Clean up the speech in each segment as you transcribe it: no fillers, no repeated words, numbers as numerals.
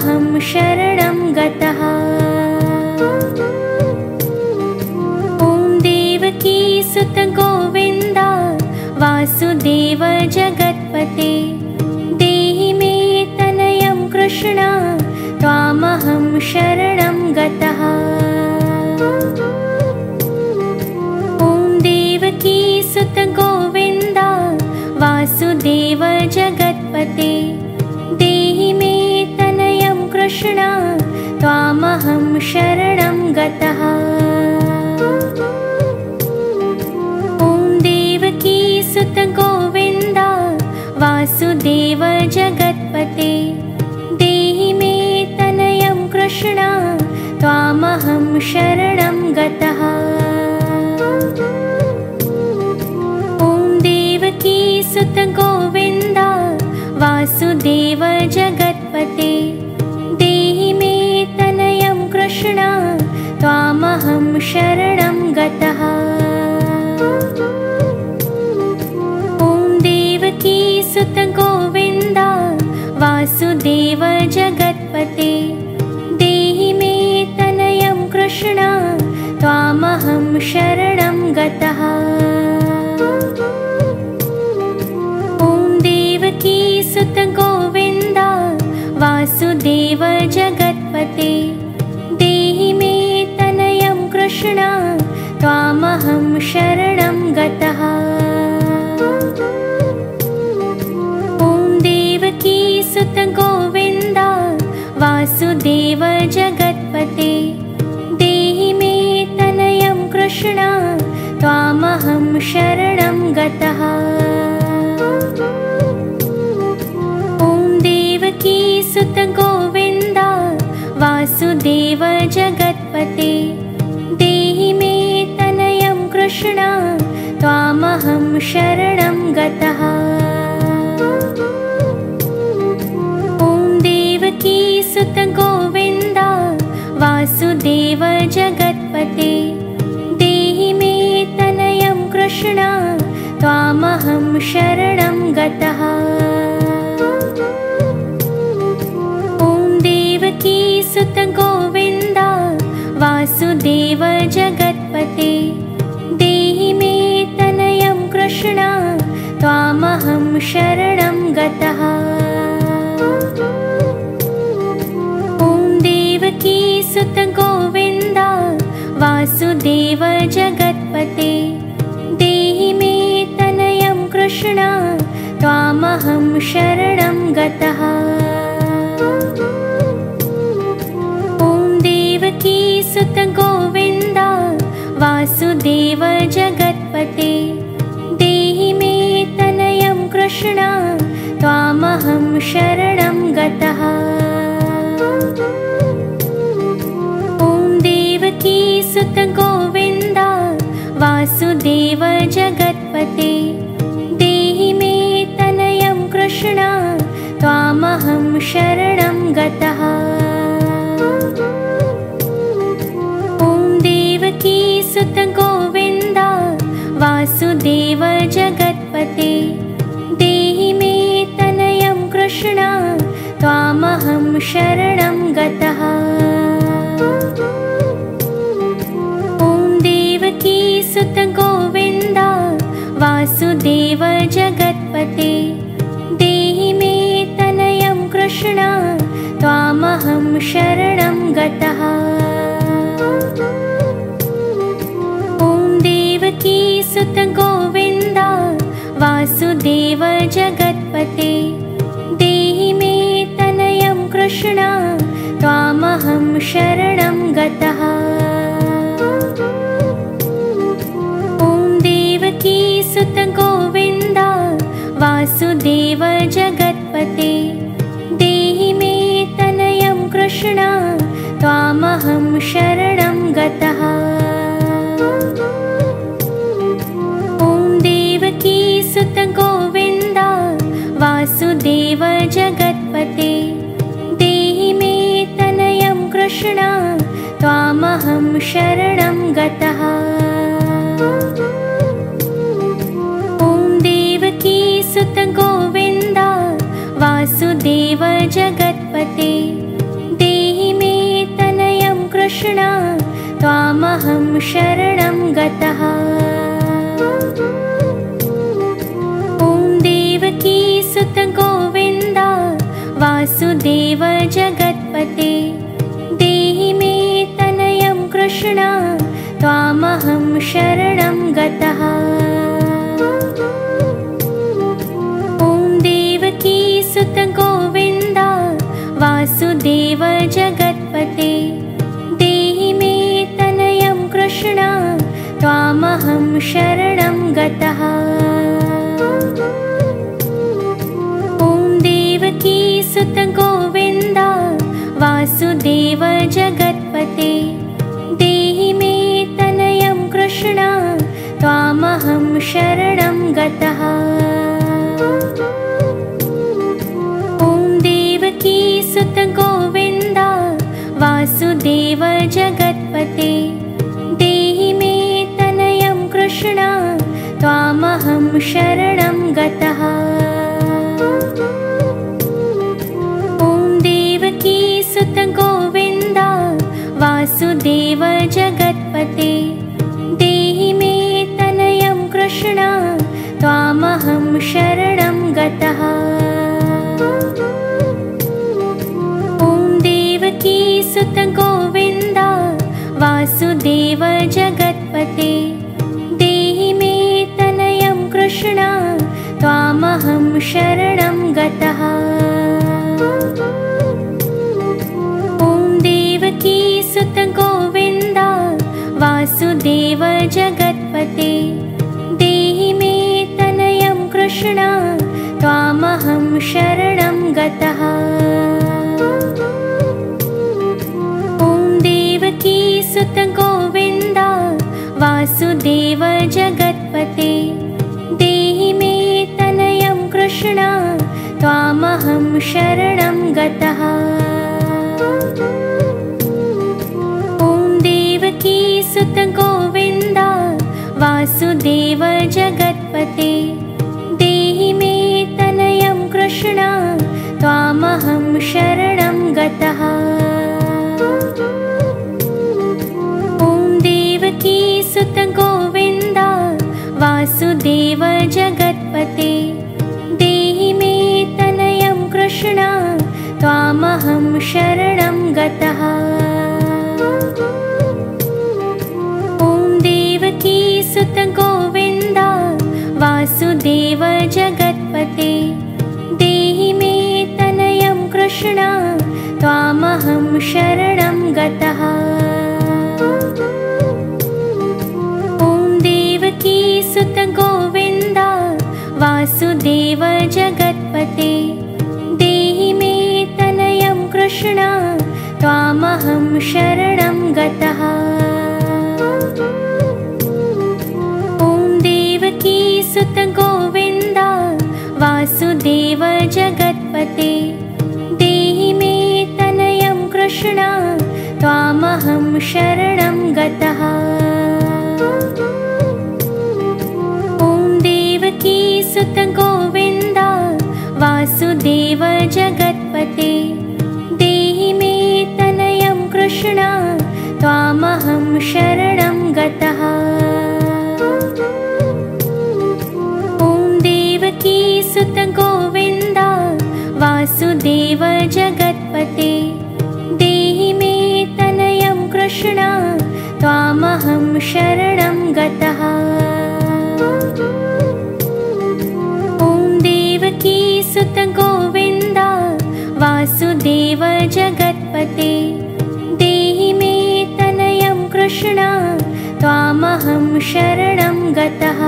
त्वामहं शरणं गतः। ॐ देवकी सुत गोविन्द वासुदेव जगत्पते देहि मे तनयं कृष्ण त्वामहं शरणं गतः। ॐ देवकी सुत गोविन्द वासुदेव जगत्पते देहि मे तनयं कृष्ण त्वामहं शरणं गतः। ॐ देवकी सुत गोविन्द वासुदेव जगत्पते देहि मे तनयं कृष्ण त्वामहं शरणं गतः। ॐ देवकी सुत गोविन्द वासुदेव जगत्पते देहि मे तनयं कृष्ण त्वामहं शरणं गतः। ॐ देवकी सुत गोविन्द वासुदेव जगत्पते देहि मे तनयं कृष्ण त्वामहं शरणं गतः। ॐ देवकी सुत गोविन्द वासुदेव जगत्पते देहि मे तनयं कृष्ण त्वामहं शरणं गतः। ॐ देवकी सुत गोविन्द वासुदेव जगत्पते देहि मे तनयं कृष्ण त्वामहं शरणं गतः। ॐ देवकी सुत गोविन्द वासुदेव जगत्पते देहि मे तनयं कृष्ण त्वामहं शरणं गतः। ॐ देवकी सुत गोविन्द वासुदेव जगत्पते देहि मे तनयं कृष्ण त्वामहं शरणं गतः। ॐ देवकी सुत गोविन्द वासुदेव जगत्पते देहि मे तनयं कृष्ण त्वामहं शरणं गतः। ॐ देवकी सुत गोविन्द वासुदेव जगत्पते देहि मे तनयं कृष्ण त्वामहं शरणं गतः। ॐ देवकी सुत गोविन्द वासुदेव जगत्पते देहि मे तनयं कृष्ण त्वामहं शरणं गतः। ॐ देवकी सुत गोविन्द वासुदेव जगत्पते देहि मे तनयं कृष्ण त्वामहं शरणं गतः। ॐ देवकी सुत गोविन्द वासुदेव जगत्पते देहि मे तनयं कृष्ण त्वामहं शरणं गतः। ॐ देवकी सुत गोविन्द वासुदेव जगत्पते देहि मे तनयं कृष्ण त्वामहं शरणं गतः। ॐ देवकी सुत गोविन्द वासुदेव जगत्पते देहि मे तनयं कृष्ण त्वामहं शरणं गतः। ॐ देवकी सुत गोविन्द वासुदेव जगत्पते देहि मे तनयं कृष्ण त्वामहं शरणं गतः। ॐ देवकी सुत गोविन्द वासुदेव जगत्पते देहि मे तनयं कृष्ण त्वामहं शरणं गतः। ॐ देवकी सुत गोविन्द वासुदेव जगत्पते शरणं गतः। ॐ देवकी सुत गोविन्द वासुदेव जगत्पते देहि मे तनयं कृष्ण त्वामहं शरणं गतः। ॐ देवकी सुत गोविन्द वासुदेव जगत्पते देहि मे तनयं कृष्ण त्वामहं शरणं गतः। ॐ देवकी सुत गोविन्द वासुदेव जगत्पते देहि मे तनयं कृष्ण त्वामहं शरणं गतः। ॐ देवकी सुत गोविन्द वासुदेव जगत्पते देहि मे तनयं कृष्ण त्वामहं शरणं गतः। ॐ देवकी सुत गोविन्द वासुदेव जगत्पते देहि मे तनयं कृष्ण त्वामहं शरणं गतः। ॐ देवकी सुत गोविन्द वासुदेव जगत्पते देहि मे तनयं कृष्ण त्वामहं शरणं गतः। ॐ देवकी सुत गोविन्द वासुदेव जगत्पते देहि मे तनयं कृष्ण त्वामहं शरणं गतः। ॐ देवकी सुत गोविन्द वासुदेव जगत्पते देहि मे तनयं कृष्ण त्वामहं शरणं गतः। ॐ देवकी सुत गोविन्द वासुदेव जगत्पते देहि मे तनयं कृष्ण त्वामहं शरणं गतः। ॐ देवकी सुत गोविन्द वासुदेव जगत्पते देहि मे तनयं कृष्ण त्वामहं शरणं गतः। ॐ देवकी सुत गोविन्द वासुदेव जगत्पते देहि मे तनयं कृष्ण त्वामहं शरणं गतः। ॐ देवकी सुत गोविन्द वासुदेव जगत्पते देहि मे तनयं कृष्ण त्वामहं शरणं गतः। ॐ देवकी सुत गोविन्द वासुदेव जगत्पते देहि मे तनयं कृष्ण त्वामहं शरणं गतः। ॐ देवकी सुत गोविन्द वासुदेव जगत्पते देहि मे तनयं कृष्ण त्वामहं शरणं गतः। ॐ देवकी सुत गोविन्द वासुदेव जगत्पते देहि मे तनयं कृष्ण त्वामहं शरणं गतः। ॐ देवकी सुत गोविन्द वासुदेव जगत्पते देहि मे तनयं कृष्ण त्वामहं शरणं गतः।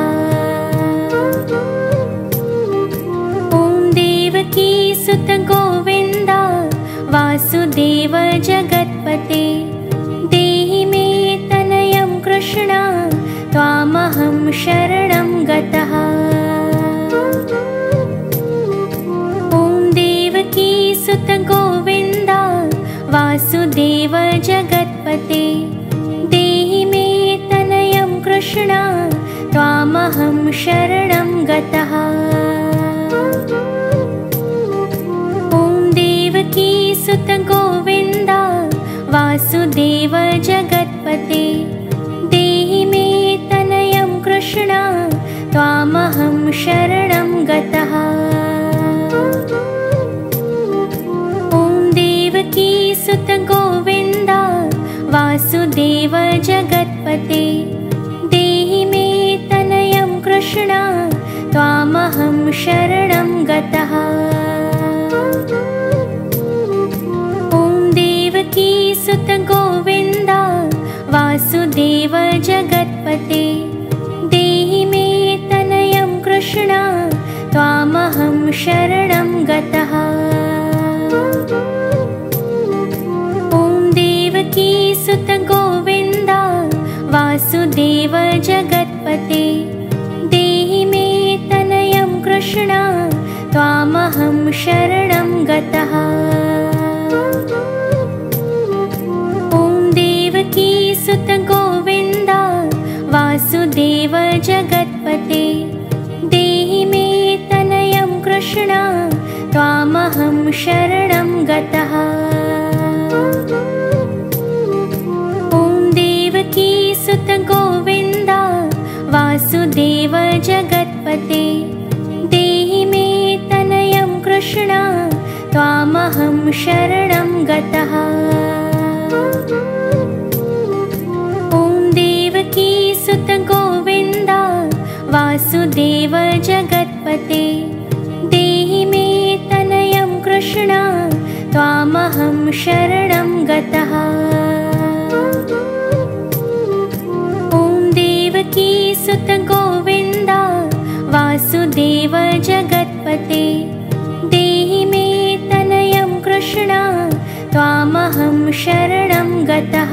ॐ देवकी सुत गोविन्द वासुदेव जगत्पते देहि मे तनयं कृष्ण त्वामहं शरणं गतः। ॐ देवकी सुत गोविन्द वासुदेव जगत्पते देहि मे तनयं कृष्ण त्वामहं शरणं गतः। ॐ देवकी सुत गोविन्द वासुदेव जगत्पते जगत्पते देहि मे तनयं कृष्ण त्वामहं शरणं गतः। ॐ देवकी सुत गोविन्द वासुदेव जगत्पते देहि मे तनयं कृष्ण त्वामहं शरणं गतः।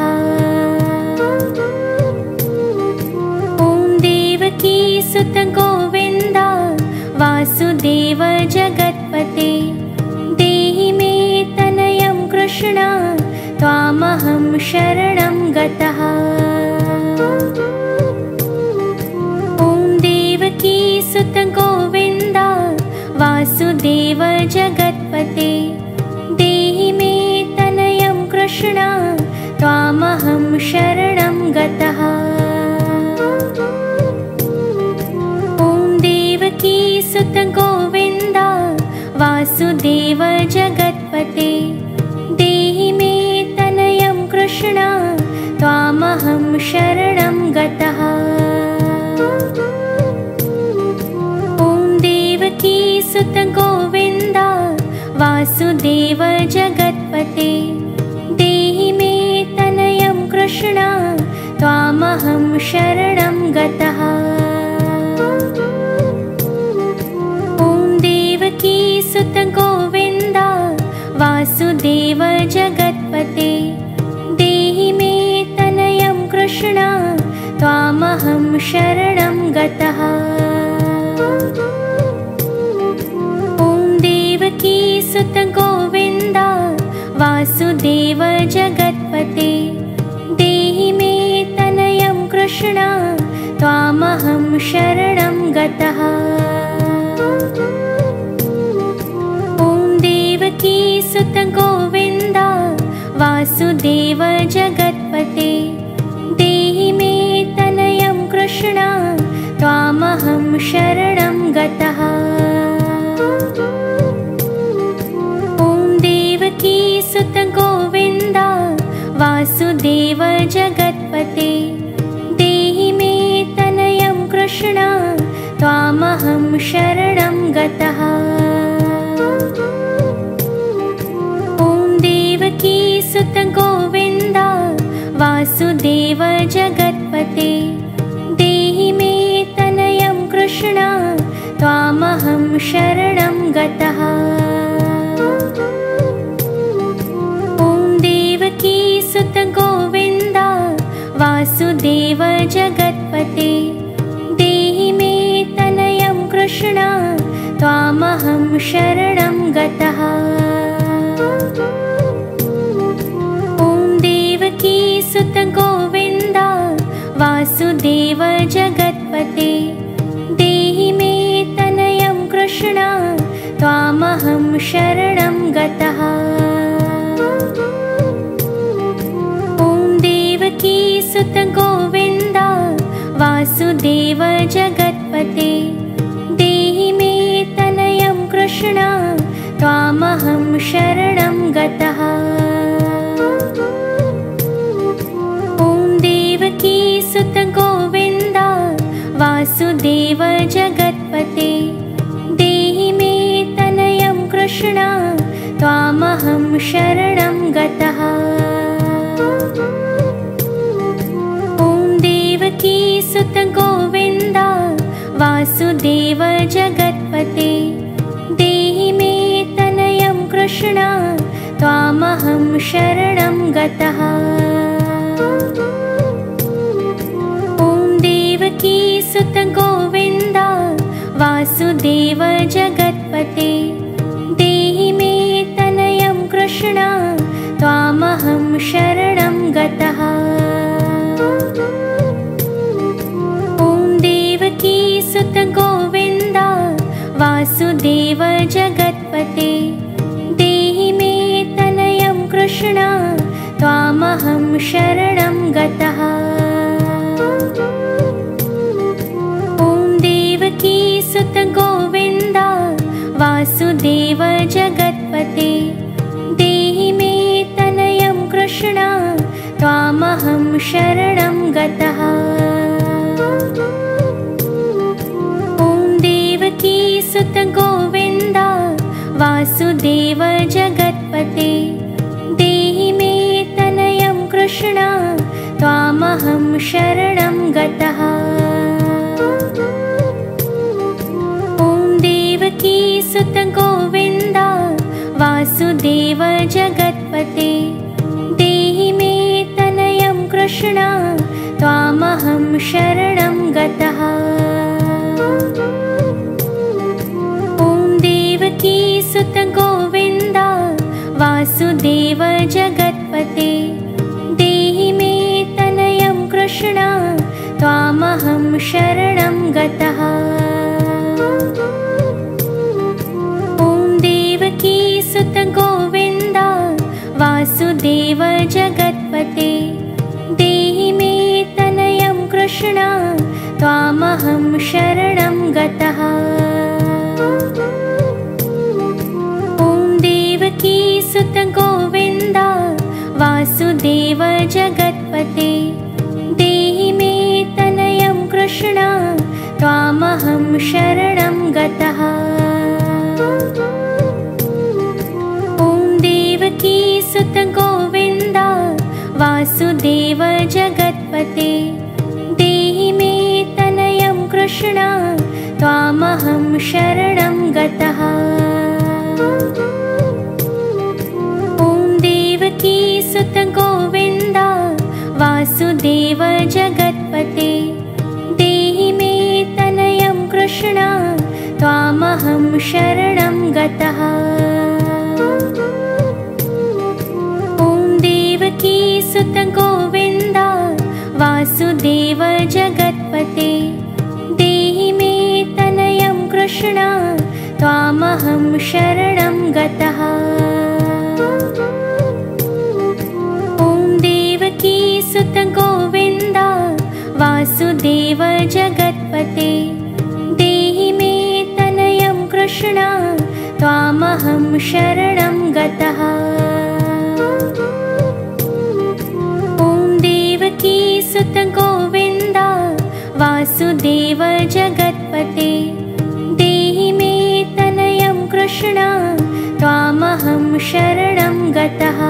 ॐ देवकी सुत गोविन्द वासुदेव जगत्पते देहि मे तनयं कृष्ण त्वामहं शरणं गतः। ॐ देवकी सुत गोविन्द वासुदेव जगत्पते देहि मे तनयं कृष्ण त्वामहं शरणं गतः। ॐ देवकी सुत गोविन्द वासुदेव जगत्पते देहि मे तनयं कृष्ण त्वामहं शरणं गतः। ॐ देवकी सुत गोविन्द वासुदेव जगत्पते देहि मे तनयं कृष्ण त्वामहं शरणं गतः। ॐ देवकी सुत गोविन्द वासुदेव जगत्पते देहि मे तनयं कृष्ण त्वामहं शरणं गतः। ॐ देवकी सुत गोविन्द वासुदेव जगत्पते देहि मे तनयं कृष्ण त्वामहं शरणं गतः। ॐ देवकी सुत गोविन्द वासुदेव जगत्पते देहि मे तनयं कृष्ण त्वामहं शरणं गतः। ॐ देवकी सुत गोविन्द वासुदेव जगत्पते देहि मे तनयं कृष्ण त्वामहं शरणं गतः। ॐ देवकी सुत गोविन्द वासुदेव जगत्पते देहि मे तनयं कृष्ण त्वामहं शरणं गतः। ॐ देवकी सुत गोविन्द वासुदेव जगत्पते देहि मे तनयं कृष्ण त्वामहं शरणं गतः। ॐ देवकी सुत गोविन्द वासुदेव जगत्पते देहि मे तनयं कृष्ण त्वामहं शरणं गतः। ॐ देवकी सुत गोविन्द वासुदेव जगत्पते देहि मे तनयं कृष्ण त्वामहं शरणं गतः। ॐ देवकी सुत गोविन्द वासुदेव जगत्पते देहि मे तनयं कृष्ण त्वामहं शरणं गतः। ॐ देवकी सुत गोविन्द वासुदेव जगत्पते देहि मे तनयं कृष्ण त्वामहं शरणं गतः। ॐ देवकी सुत गोविन्द वासुदेव जगत्पते देहि मे तनयं कृष्ण त्वामहं शरणं गतः। ॐ देवकी सुत गोविन्द वासुदेव जगत्पते देहि मे तनयं कृष्ण त्वामहं शरणं गतः। ॐ देवकी सुत गोविन्द वासुदेव जगत्पते देहि मे तनयं कृष्ण त्वामहं शरणं गतः। ॐ देवकी त्वामहं शरणं गतः। ॐ देवकी सुत गोविन्द वासुदेव जगत्पते देहि मे तनयं कृष्ण त्वामहं शरणं गतः। ॐ देवकी सुत गोविन्द वासुदेव जगत्पते देहि मे तनयं कृष्ण त्वामहं शरणं गतः। ॐ देवकी सुत गोविन्द वासुदेव जगत्पते देहि मे तनयं कृष्ण त्वामहं शरणं गतः। ॐ देवकी सुत गोविन्द वासुदेव जगत्पते देहि मे तनयं कृष्ण त्वामहं शरणं गतः। ॐ देवकी सुत गोविन्द वासुदेव जगत्पते देहि मे तनयं कृष्ण त्वामहं शरणं गतः। ॐ देवकी सुत गोविन्द वासुदेव जगत्पते देहि मे तनयं कृष्ण त्वामहं शरणं गतः। ॐ देवकी सुत गोविन्द वासुदेव जगत्पते देहि मे तनयं कृष्ण त्वामहं शरणं गतः। ॐ देवकी सुत गोविन्द वासुदेव जगत्पते देहि मे तनयं कृष्ण त्वामहं शरणं गतः। ॐ देवकी सुत गोविन्द वासुदेव जगत्पते देहि मे तनयं कृष्ण त्वामहं शरणं गतः।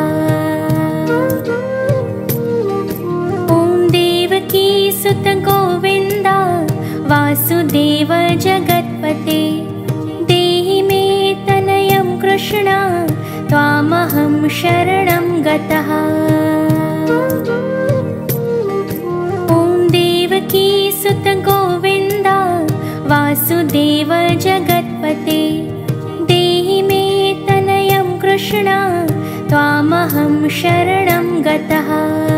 ॐ देवकी सुत गोविन्द वासुदेव जगत्पते देहि मे तनयं कृष्ण त्वामहं शरणं गतः। ॐ देवकी सुत गोविन्द वासुदेव जगत्पते देहि मे तनयं कृष्ण त्वामहं शरणं गतः।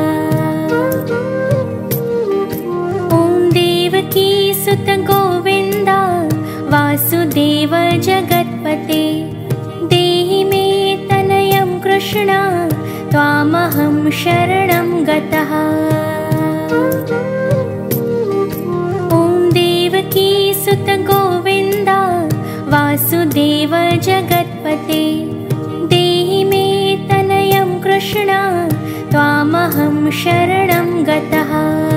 ॐ देवकी सुत गोविन्द वासुदेव जगत्पते देहि मे तनयं कृष्ण त्वामहं शरणं गतः। ॐ देवकी सुत गोविन्द वासुदेव जगत्पते देहि मे तनयं कृष्ण त्वामहं शरणं गतः।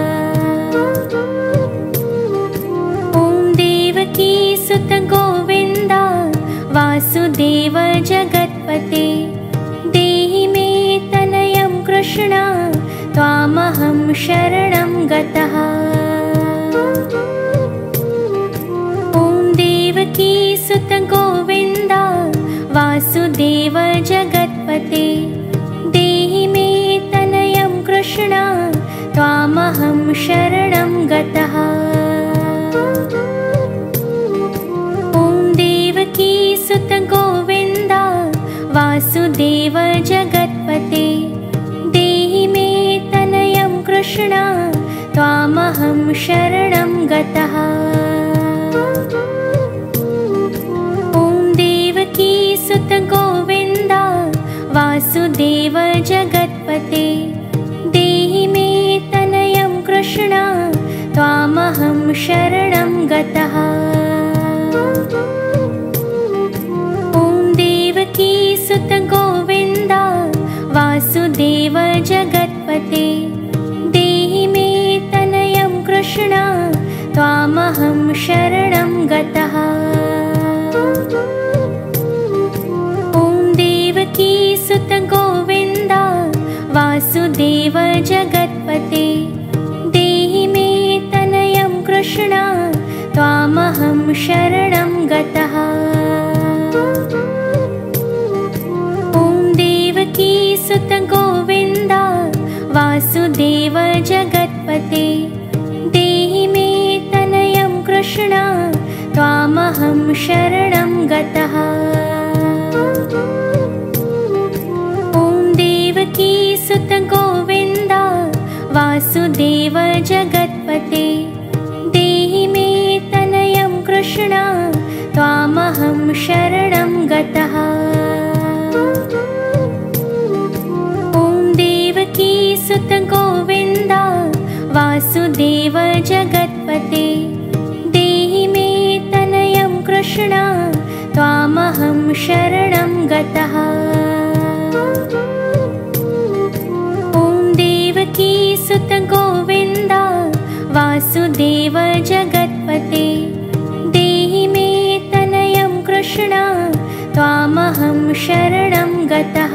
ॐ देवकी सुत गोविन्द वासुदेव जगत्पते देहि मे तनयं कृष्ण त्वामहं शरणं गतः। ॐ देवकी सुत गोविन्द वासुदेव जगत्पते देहि मे तनयं कृष्ण त्वामहं शरणं गतः। ॐ देवकी सुत गोविन्द वासुदेव जगत्पते देहि मे तनयं कृष्ण त्वामहं शरणं गतः। ॐ देवकी सुत गोविन्द वासुदेव जगत्पते देहि मे तनयं कृष्ण त्वामहं शरणं गतः। ॐ देवकी सुत गोविन्द वासुदेव जगत्पते देहि मे तनयं कृष्ण त्वामहं शरणं गतः। ॐ देवकी सुत गोविन्द वासुदेव जगत्पते कृष्ण त्वामहं शरणं गतः। ॐ देवकी सुत गोविन्द वासुदेव जगत्पते देहि मे तनयं कृष्ण त्वामहं शरणं गतः। ॐ देवकी सुत गोविन्द वासुदेव जगत्पते देहि मे तनयं कृष्ण त्वामहं शरणं गतः। ॐ देवकी सुत गोविन्द वासुदेव जगत्पते देहि मे तनयं कृष्ण त्वामहं शरणं गतः। ॐ देवकी सुत गोविन्द वासुदेव जगत्पते देहि मे तनयं कृष्ण त्वामहं शरणं गतः।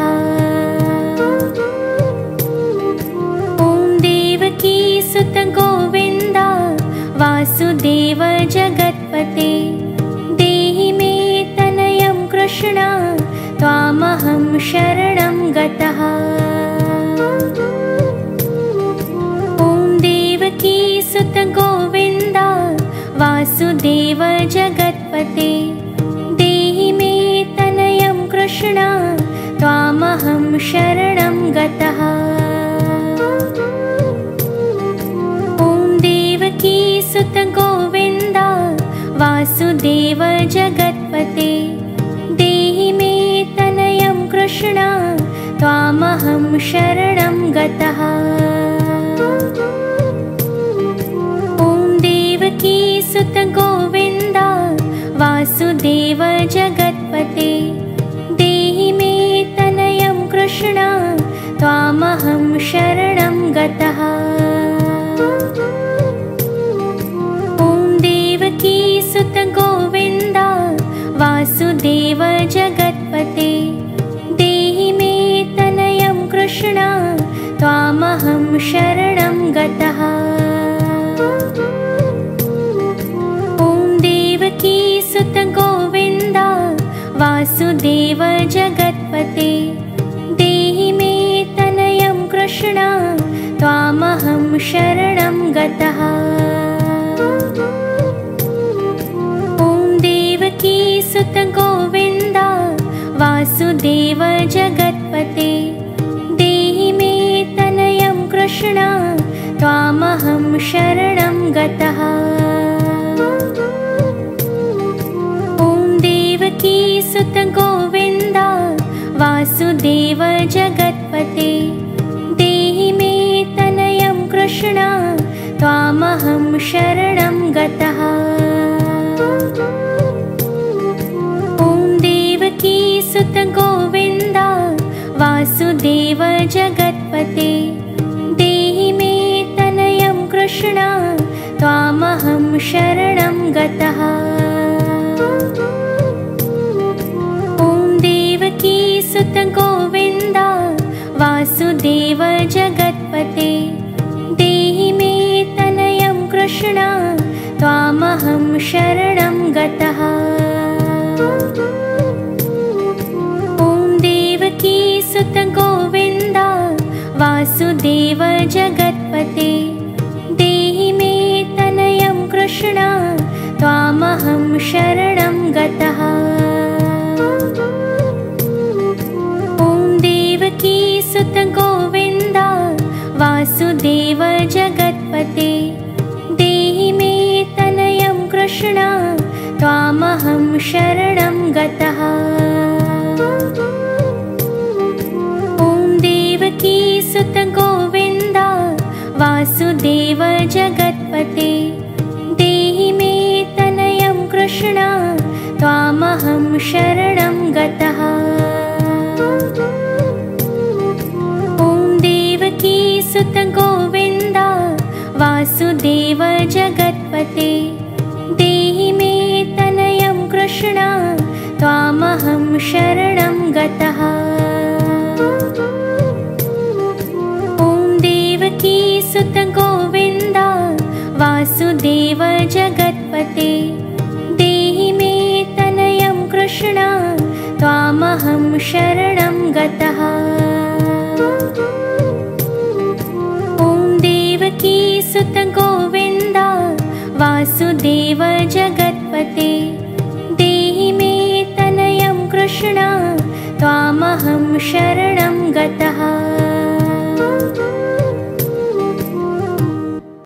ॐ देवकी सुत गोविन्द वासुदेव जगत्पते देहि मे तनयं कृष्ण त्वामहं शरणं गतः। ॐ देवकी सुत गोविन्द वासुदेव जगत्पते देहि मे तनयं कृष्ण त्वामहं शरणं गतः। ॐ देवकी सुत गोविन्द वासुदेव जगत्पते देहि मे तनयं कृष्ण त्वामहं शरणं गतः। ॐ देवकी सुत गोविन्द वासुदेव जगत्पते देहि मे तनयं कृष्ण त्वामहं शरणं गतः। ॐ देवकी सुत गोविन्द वासुदेव जगत्पते देहि मे तनयं कृष्ण त्वामहं शरणं गतः। ॐ देवकी सुत गोविन्द वासुदेव जगत्पते देहि मे तनयं कृष्ण त्वामहं शरणं गतः। ॐ देवकी सुत गोविन्द वासुदेव जगत्पते देहि मे तनयं कृष्ण त्वामहं शरणं गतः। ॐ देवकी सुत गोविन्द वासुदेव जगत्पते देहि मे तनयं कृष्ण त्वामहं शरणं गतः। ॐ देवकी सुत गोविन्द वासुदेव जगत्पते देहि मे तनयं कृष्ण त्वामहं शरणं गतः। ॐ देवकी सुत गोविन्द वासुदेव जगत्पते देहि मे तनयं कृष्ण त्वामहं शरणं गतः। ॐ देवकी सुत गोविन्द वासुदेव जगत्पते देहि मे तनयं कृष्ण त्वामहं शरणं गतः। ॐ देवकी सुत गोविन्द वासुदेव जगत्पते देहि मे तनयं कृष्ण त्वामहं शरणं गतः। ॐ देवकी सुत गोविन्द वासुदेव जगत्पते देहि मे तनयं कृष्ण त्वामहं शरणं गतः। ॐ देवकी सुत गोविन्द वासुदेव जगत्पते देहि मे तनयं कृष्ण त्वामहं शरणं गतः। ॐ देवकी सुत गोविन्द वासुदेव जगत्पते देहि मे तनयं कृष्ण त्वामहं शरणं गतः। ॐ देवकी सुत गोविन्द वासुदेव जगत्पते देहि मे तनयं कृष्ण त्वामहं शरणं